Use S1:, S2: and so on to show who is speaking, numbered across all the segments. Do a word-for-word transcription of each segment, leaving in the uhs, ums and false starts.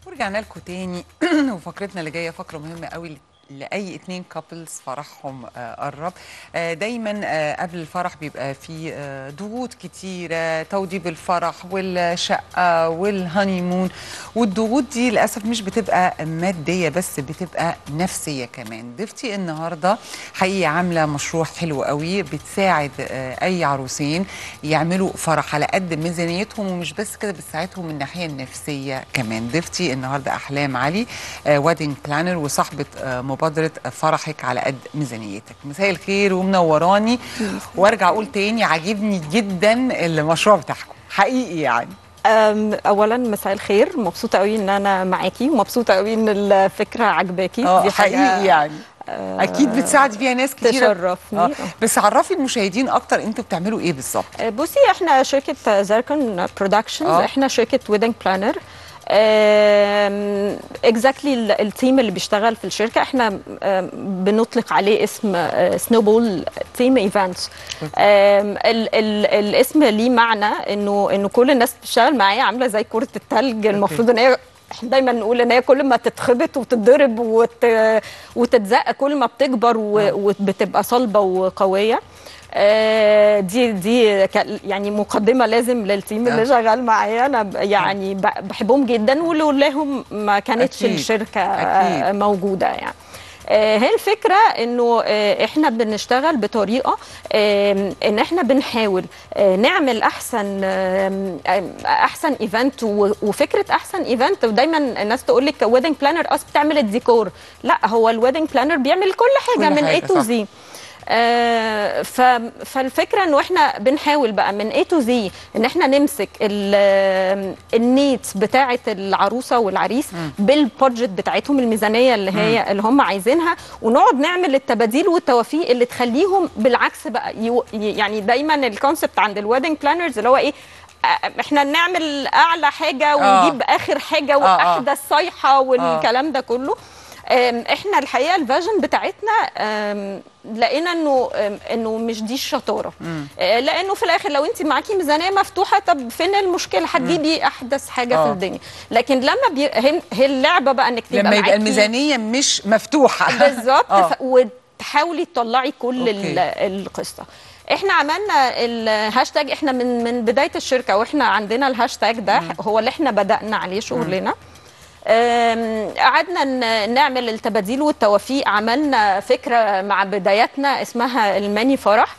S1: ورجعنا لكم تاني وفقرتنا اللي جايه فقره مهمه قوي لاي اتنين كابلز فرحهم آه قرب. آه دايما آه قبل الفرح بيبقى في آه ضغوط كتيره، توضيب الفرح والشقه والهانيمون، والضغوط دي للاسف مش بتبقى ماديه بس، بتبقى نفسيه كمان. ضيفتي النهارده حقيقي عامله مشروع حلو قوي بتساعد آه اي عروسين يعملوا فرح على قد ميزانيتهم، ومش بس كده بتساعدهم من الناحيه النفسيه كمان. ضيفتي النهارده احلام علي، آه ويدنج بلانر وصاحبه آه مبادره فرحك على قد ميزانيتك. مساء الخير ومنوراني. وارجع اقول تاني عاجبني جدا المشروع بتاعكم حقيقي يعني.
S2: اولا مساء الخير، مبسوطه قوي ان انا معاكي ومبسوطه قوي ان الفكره عجباكي.
S1: اه حقيقي يعني اكيد بتساعد فيها ناس كتير.
S2: تشرفني.
S1: آه. بس عرفي المشاهدين اكتر انتوا بتعملوا ايه بالظبط.
S2: بصي احنا شركه زيركون برودكشنز،
S1: آه.
S2: احنا شركه ويدنج بلانر. اكزاكتلي التيم اللي بيشتغل في الشركه احنا بنطلق عليه اسم سنوبول تيم ايفنتس. الاسم ليه معنى انه انه كل الناس بتشتغل معايا عامله زي كره الثلج. المفروض ان هي احنا دايما نقول ان هي كل ما تتخبط وتتضرب وت... وتتزق كل ما بتكبر و... وبتبقى صلبه وقويه. آه دي دي يعني مقدمه لازم للتيم اللي شغال معايا. انا يعني بحبهم جدا، ولولاهم ما كانتش أكيد. الشركه أكيد. موجوده يعني. آه هي الفكره انه آه احنا بنشتغل بطريقه آه ان احنا بنحاول آه نعمل احسن آه احسن ايفنت. وفكره احسن ايفنت دايما الناس تقول لك ويدنج بلانر اصلا بتعمل الديكور، لا هو الويدنج بلانر بيعمل كل حاجه كل من اي تو زي. آه فالفكره انه احنا بنحاول بقى من اي تو زي ان احنا نمسك النيتس بتاعه العروسه والعريس بالبادجت بتاعتهم، الميزانيه اللي هي م. اللي هم عايزينها، ونقعد نعمل التباديل والتوافيق اللي تخليهم بالعكس بقى. يعني دايما الكونسبت عند الويدنج بلانرز اللي هو ايه، احنا نعمل اعلى حاجه ونجيب آه. اخر حاجه واحدث صيحه والكلام آه. ده كله. احنا الحقيقه الفيجن بتاعتنا لقينا انه انه مش دي الشطاره، لانه في الاخر لو انت معاكي ميزانيه مفتوحه، طب فين المشكله؟ هتجيبي احدث حاجه أوه. في الدنيا. لكن لما بي... هي اللعبه بقى انك تبقى
S1: لما يبقى الميزانيه مش مفتوحه
S2: بالظبط ف... وتحاولي تطلعي كل القصه. احنا عملنا الهاشتاج، احنا من من بدايه الشركه واحنا عندنا الهاشتاج ده مم. هو اللي احنا بدانا عليه شغلنا. قعدنا نعمل التباديل والتوافيق، عملنا فكره مع بداياتنا اسمها الماني فرح.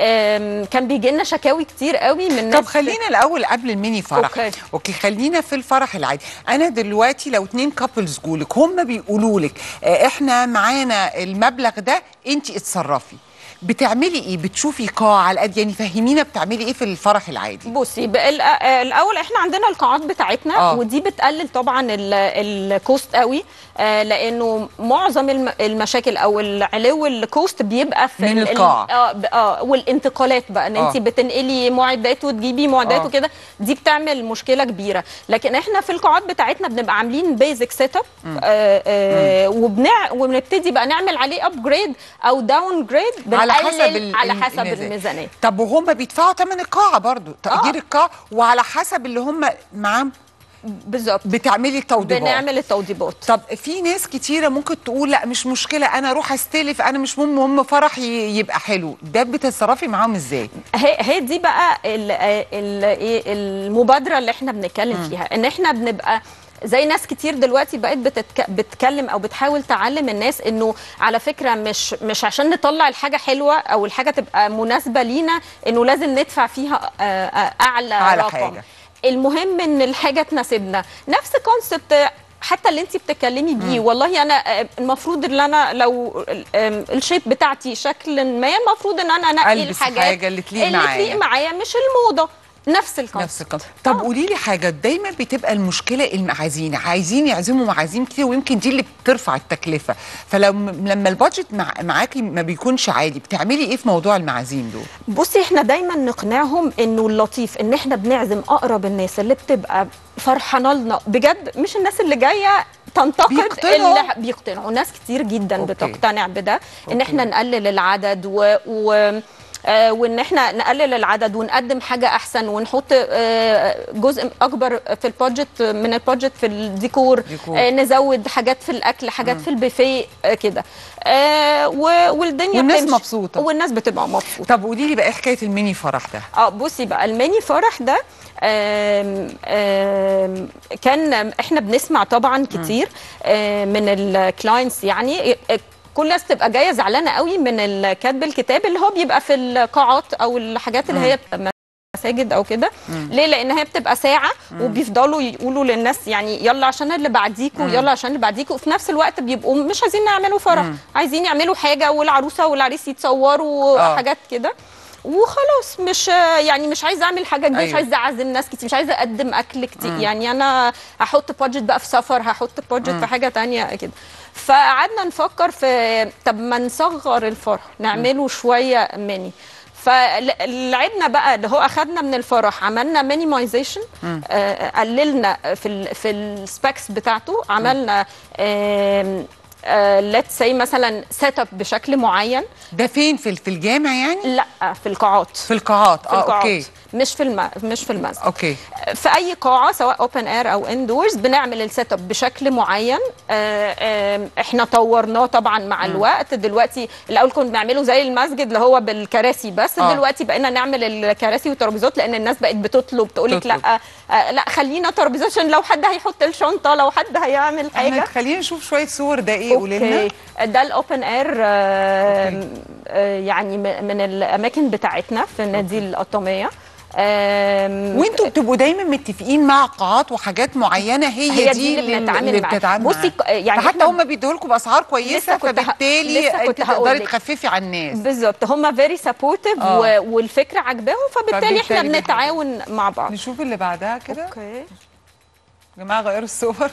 S2: كان بيجي لنا شكاوي كتير قوي من الناس.
S1: طب خلينا الاول قبل الميني فرح.
S2: اوكي,
S1: أوكي. خلينا في الفرح العادي. انا دلوقتي لو اتنين كابلز جولك هم بيقولوا لك احنا معانا المبلغ ده، انت اتصرفي، بتعملي ايه؟ بتشوفي قاعه على قد يعني، فهمينا بتعملي ايه في الفرح العادي؟
S2: بصي الاول احنا عندنا القاعات بتاعتنا آه. ودي بتقلل طبعا الكوست قوي، آه لانه معظم المشاكل او العلو الكوست بيبقى في
S1: من القاعه
S2: اه اه والانتقالات بقى ان آه. انت بتنقلي معدات وتجيبي معدات آه. وكده، دي بتعمل مشكله كبيره. لكن احنا في القاعات بتاعتنا بنبقى عاملين بيزك سيت اب، آه آه وبنع وبنبتدي بقى نعمل عليه ابجريد او داون جريد
S1: على حسب
S2: على حسب الميزانيه, الميزانية.
S1: طب وهم بيدفعوا ثمن القاعه برضو، تأجير آه. القاعه، وعلى حسب اللي هم معاهم
S2: بالظبط
S1: بتعملي التوضيبات.
S2: بنعمل التوضيبات.
S1: طب في ناس كتيره ممكن تقول لا مش مشكله، انا اروح استلف، انا مش مهم مهم فرحي يبقى حلو. ده بتتصرفي معاهم ازاي؟
S2: هي هي دي بقى ال ال ايه المبادره اللي احنا بنتكلم م. فيها، ان احنا بنبقى زي ناس كتير دلوقتي بقت بتتك... بتتكلم او بتحاول تعلم الناس انه على فكره مش مش عشان نطلع الحاجه حلوه او الحاجه تبقى مناسبه لينا انه لازم ندفع فيها اعلى
S1: على
S2: رقم
S1: حاجة.
S2: المهم ان الحاجه تناسبنا. نفس كونسبت حتى اللي انت بتتكلمي بيه. مم. والله انا المفروض ان انا لو الشيب بتاعتي شكل ما، المفروض ان انا انقي الحاجات
S1: حاجه اللي تليق معايا
S2: اللي تليق معايا مش الموضه. نفس الكونسبت
S1: نفس الكونسبت. طب قولي لي حاجه، دايما بتبقى المشكله المعازيم، عايزين يعزموا معازيم كتير، ويمكن دي اللي بترفع التكلفه. فلو لما البادجت مع معاكي ما بيكونش عادي، بتعملي ايه في موضوع المعازيم دول؟
S2: بصي احنا دايما نقنعهم انه اللطيف ان احنا بنعزم اقرب الناس اللي بتبقى فرحانه لنا بجد، مش الناس اللي جايه تنتقد.
S1: بيقتنعوا
S2: اللي بيقتنعوا ناس كتير جدا. أوكي. بتقتنع بده. أوكي. ان احنا نقلل العدد و, و... آه وان احنا نقلل العدد ونقدم حاجه احسن ونحط آه جزء اكبر في البادجت من البادجت في الديكور، ديكور. آه نزود حاجات في الاكل، حاجات مم. في البوفيه آه كده آه والدنيا
S1: والناس
S2: بتمشي
S1: مبسوطه
S2: والناس بتبقى مبسوطه.
S1: طب قولي لي بقى ايه حكايه الميني فرح ده؟
S2: اه بصي بقى الميني فرح ده آم آم كان احنا بنسمع طبعا كتير من الكلاينتس، يعني كل الناس تبقى جايه زعلانه قوي من كاتب الكتاب اللي هو بيبقى في القاعات او الحاجات اللي هي مساجد او كده. ليه؟ لان هي بتبقى ساعه مم. وبيفضلوا يقولوا للناس يعني يلا عشان اللي بعديكوا يلا عشان اللي بعديكوا، وفي نفس الوقت بيبقوا مش عايزين يعملوا فرح، مم. عايزين يعملوا حاجه والعروسه والعريس يتصوروا آه. حاجات كده وخلاص. مش يعني مش عايزه اعمل حاجه كبيره، أيوة. مش عايزه اعزم ناس كتير، مش عايزه اقدم اكل كتير، مم. يعني انا هحط بادجت بقى في سفر، هحط بادجت في حاجه ثانيه كده. فقعدنا نفكر في طب ما نصغر الفرح نعمله مم. شويه ميني. فلعبنا بقى اللي هو اخذنا من الفرح عملنا مينيمايزيشن، آه قللنا في ال في السبيكس بتاعته، عملنا ليتس سي مثلا سيت اب بشكل معين.
S1: ده فين؟ في في الجامع يعني؟
S2: لا في القاعات.
S1: في القاعات
S2: اه
S1: القاعات. اوكي.
S2: مش في الم... مش في المسجد.
S1: اوكي.
S2: في اي قاعه سواء اوبن اير او اندورز بنعمل السيت اب بشكل معين. آآ آآ احنا طورناه طبعا مع م. الوقت. دلوقتي الاول كنا بنعمله زي المسجد اللي هو بالكراسي بس، آه. دلوقتي بقينا نعمل الكراسي والترابيزات لان الناس بقت بتطلب تقول لك لا آه لا خلينا ترابيزات عشان لو حد هيحط الشنطه، لو حد هيعمل حاجه.
S1: احنا خلينا نشوف شويه صور. ده ايه؟ قولي لنا.
S2: ده الاوبن اير آه يعني من الاماكن بتاعتنا في النادي القطاميه.
S1: وانتوا بتبقوا دايما متفقين مع قاعات وحاجات معينه هي, هي دي اللي بنتعامل معاها. بصي يعني فحتى هم بيدوا لكم باسعار كويسه، فبالتالي انت تقدري تخففي على الناس.
S2: بالظبط، هم فيري سبورتيف آه. والفكره عجباهم، فبالتالي احنا بنتعاون مع بعض.
S1: نشوف اللي بعدها كده.
S2: اوكي
S1: يا جماعه غيروا الصور.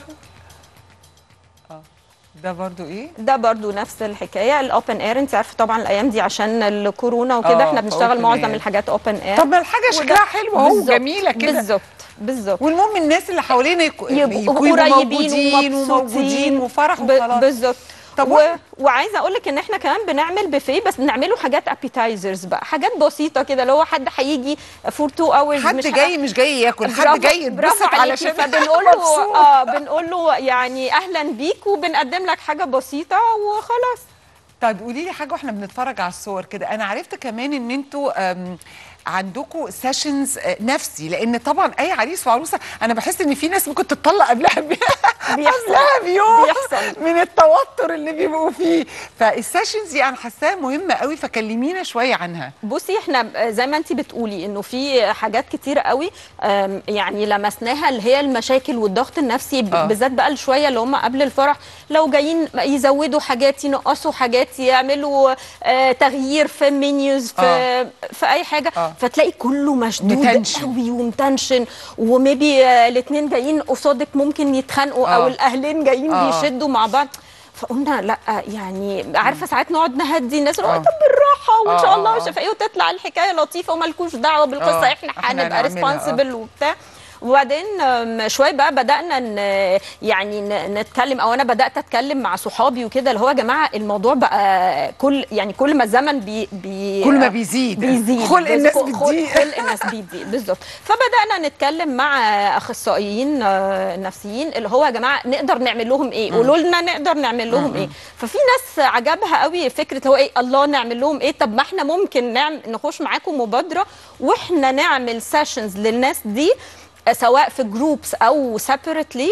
S1: اه ده برضو ايه؟
S2: ده برضو نفس الحكايه الاوبن اير. انت عارفه طبعا الايام دي عشان الكورونا وكده احنا بنشتغل معظم الحاجات اوبن اير.
S1: طب ما الحاجه شكلها حلو اهو جميله كده.
S2: بالظبط بالظبط.
S1: والمهم الناس اللي حوالينا يبقوا قريبين وموجودين وفرح وخلاص.
S2: بالظبط. طب و... وعايزه اقول لك ان احنا كمان بنعمل بوفيه، بس بنعمله حاجات ابيتايزرز بقى، حاجات بسيطه كده اللي هو حد هيجي فور تو اورز،
S1: حد
S2: مش
S1: جاي مش جاي ياكل، حد جاي يتبسط علشان
S2: فبنقول له اه بنقول له يعني اهلا بيك وبنقدم لك حاجه بسيطه وخلاص.
S1: طيب قولي لي حاجه واحنا بنتفرج على الصور كده، انا عرفت كمان ان انتوا عندكم سيشنز نفسي، لان طبعا اي عريس وعروسه انا بحس ان في ناس ممكن تتطلق قبلها قبلها بيوم بيحصل من التوتر اللي بيبقوا فيه، فالسيشنز دي انا حاساها مهمه قوي، فكلمينا شويه عنها.
S2: بصي احنا زي ما انت بتقولي انه في حاجات كتيره قوي يعني لمسناها اللي هي المشاكل والضغط النفسي آه. بالذات بقى شويه اللي هم قبل الفرح لو جايين يزودوا حاجات ينقصوا حاجات يعملوا آه تغيير في منيوز في آه. في اي حاجه آه. فتلاقي كله مشدود قوي ومتنشن، وميبي الاثنين جايين قصادك ممكن يتخانقوا آه. او الاهلين جايين آه. بيشدوا مع بعض. فقلنا لا يعني عارفه ساعات نقعد نهدي الناس آه. طب بالراحه وان شاء الله مش عارفه ايه، وتطلع الحكايه لطيفه ومالكوش دعوه بالقصه آه. احنا هنبقى ريسبونسبل وبتاع. وبعدين شويه بقى بدانا يعني نتكلم او انا بدات اتكلم مع صحابي وكده اللي هو يا جماعه الموضوع بقى كل يعني كل ما الزمن بي, بي
S1: كل ما بيزيد
S2: بيزيد
S1: خلق الناس بتزيد
S2: خلق الناس بيزيد بالظبط. فبدانا نتكلم مع اخصائيين نفسيين اللي هو يا جماعه نقدر نعمل لهم ايه، قولوا لنا نقدر نعمل لهم ايه. ففي ناس عجبها قوي فكره هو ايه الله نعمل لهم ايه، طب ما احنا ممكن نعمل نخش معاكم مبادره واحنا نعمل سيشنز للناس دي سواء في جروبس او سيبريتلي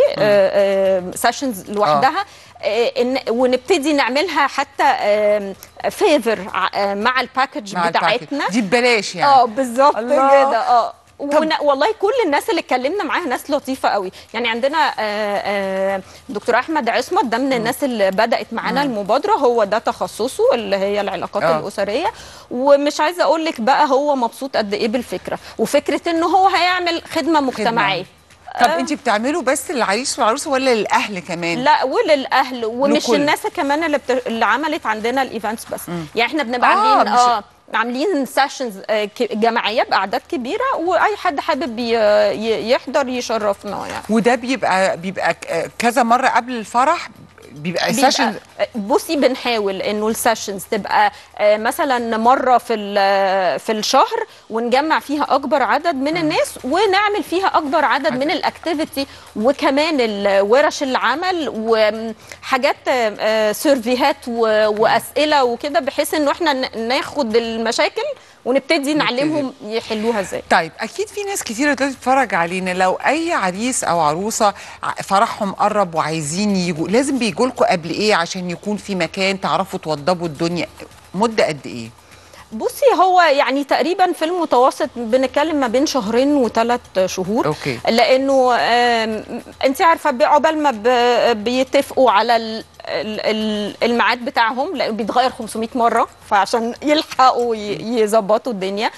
S2: سيشنز لوحدها آه. ونبتدي نعملها حتى فيفر مع الباكج بتاعتنا
S1: دي ببلاش يعني.
S2: اه بالظبط كده اه. والله كل الناس اللي اتكلمنا معاها ناس لطيفه قوي، يعني عندنا آآ آآ دكتور احمد عصمت ده من الناس اللي بدات معانا المبادره، هو ده تخصصه اللي هي العلاقات أوه. الاسريه، ومش عايزه اقول لك بقى هو مبسوط قد ايه بالفكره، وفكره انه هو هيعمل خدمه مجتمعيه.
S1: طب انت بتعملوا بس للعريس والعروسه ولا للاهل كمان؟
S2: لا وللاهل ومش لكل. الناس كمان اللي, بت... اللي عملت عندنا الايفنتس بس مم. يعني احنا بنبقى آه عاملين اه عاملين سيشنز جماعيه باعداد كبيره واي حد حابب يحضر يشرفنا يعني.
S1: وده بيبقى بيبقى كذا مره قبل الفرح بيبقى سيشن.
S2: بصي بنحاول انه السيشنز تبقى مثلا مره في في الشهر، ونجمع فيها اكبر عدد من الناس، ونعمل فيها اكبر عدد, عدد. من الاكتيفيتي، وكمان ورش العمل وحاجات سيرفيهات واسئله وكده، بحيث انه احنا ناخد المشاكل ونبتدي نعلمهم يحلوها ازاي.
S1: طيب اكيد في ناس كتيره دلوقتي بتتفرج علينا، لو اي عريس او عروسه فرحهم قرب وعايزين يجوا، لازم بيجوا لكم قبل ايه عشان يكون في مكان تعرفوا توضبوا الدنيا؟ مده قد ايه؟
S2: بصي هو يعني تقريبا في المتوسط بنتكلم ما بين شهرين وثلاث شهور.
S1: أوكي.
S2: لانه انت عارفه عقبال ما بيتفقوا على الميعاد بتاعهم، لانه بيتغير خمسمائة مره، فعشان يلحقوا يظبطوا الدنيا.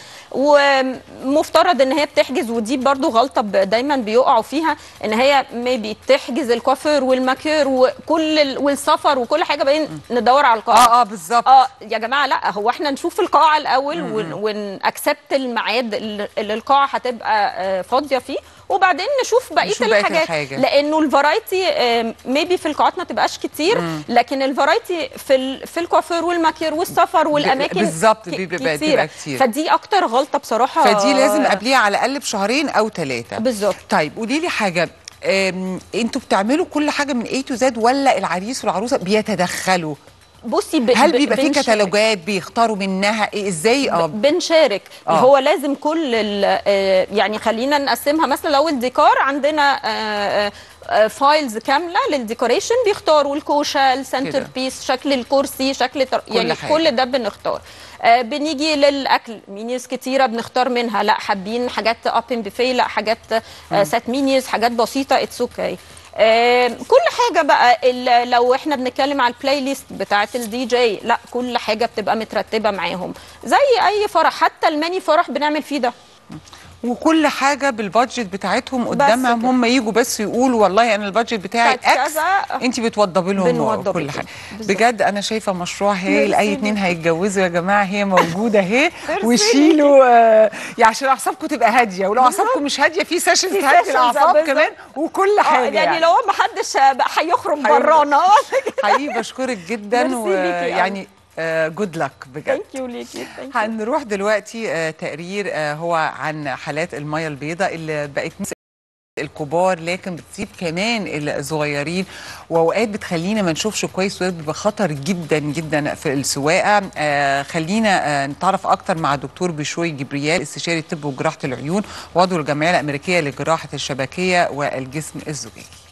S2: ومفترض ان هي بتحجز، ودي برضو غلطه دايما بيقعوا فيها، ان هي ميبي تحجز الكوافير والماكير وكل والسفر وكل حاجه، بعدين ندور على القاعه.
S1: اه اه بالظبط.
S2: اه يا جماعه لا، هو احنا نشوف القاعه الاول ونأكسبت الميعاد اللي القاعه هتبقى فاضيه فيه، وبعدين نشوف بقيه الحاجات. الحاجة. لانه الفرايتي ميبي في القاعات ما تبقاش كتير، مم. لكن الفرايتي في في الكوافير والماكير والسفر والاماكن
S1: بالظبط بيبقى كتير. كتير،
S2: فدي اكتر غلطه بصراحه،
S1: فدي لازم قبليها على الاقل بشهرين او ثلاثه.
S2: بالظبط.
S1: طيب قولي لي حاجه، انتوا بتعملوا كل حاجه من A to Z ولا العريس والعروسه بيتدخلوا؟
S2: بصي ب...
S1: هل بيبقى في كتالوجات بيختاروا منها ايه ازاي؟ اه
S2: بنشارك. آه. هو لازم كل آه يعني خلينا نقسمها، مثلا لو الديكور عندنا آه آه فايلز كامله للديكوريشن، بيختاروا الكوشه، السنتر بيس، شكل الكرسي، شكل تر... يعني حاجة. كل ده بنختار. آه بنيجي للاكل، مينيوز كتيره بنختار منها، لا حابين حاجات اوبن بوفيه، لا حاجات آه سات مينيوز، حاجات بسيطه، اتس اوكي. آه كل حاجه بقى، لو احنا بنتكلم على البلاي ليست بتاعه الدي جي، لا كل حاجه بتبقى مترتبه معاهم زي اي فرح، حتى الماني فرح بنعمل فيه ده،
S1: وكل حاجه بالبادجت بتاعتهم قدامهم، هم يجوا بس يقولوا والله انا البادجت بتاعي اكس، انت بتوضبي لهم كل حاجه. بجد انا شايفه مشروع هايل، اي اتنين هيتجوزوا يا جماعه هي موجوده اهي، وشيلوا آه يعني عشان اعصابكم تبقى هاديه، ولو اعصابكم مش هاديه في سيشنز تهدي الاعصاب كمان وكل حاجه.
S2: يعني, يعني لو ما حدش هيخرج برانا.
S1: حقيقي بشكرك جدا، ويعني جود لك بجد.
S2: ثانك يو ليكي.
S1: هنروح دلوقتي uh, تقرير uh, هو عن حالات الميه البيضاء اللي بقت الكبار لكن بتصيب كمان الصغيرين، واوقات بتخلينا ما نشوفش كويس، وبيبقى خطر جدا جدا في السواقه. آه خلينا آه نتعرف اكتر مع دكتور بشوي جبريال، استشاري الطب وجراحه العيون وعضو الجمعيه الامريكيه لجراحه الشبكيه والجسم الزجاجي.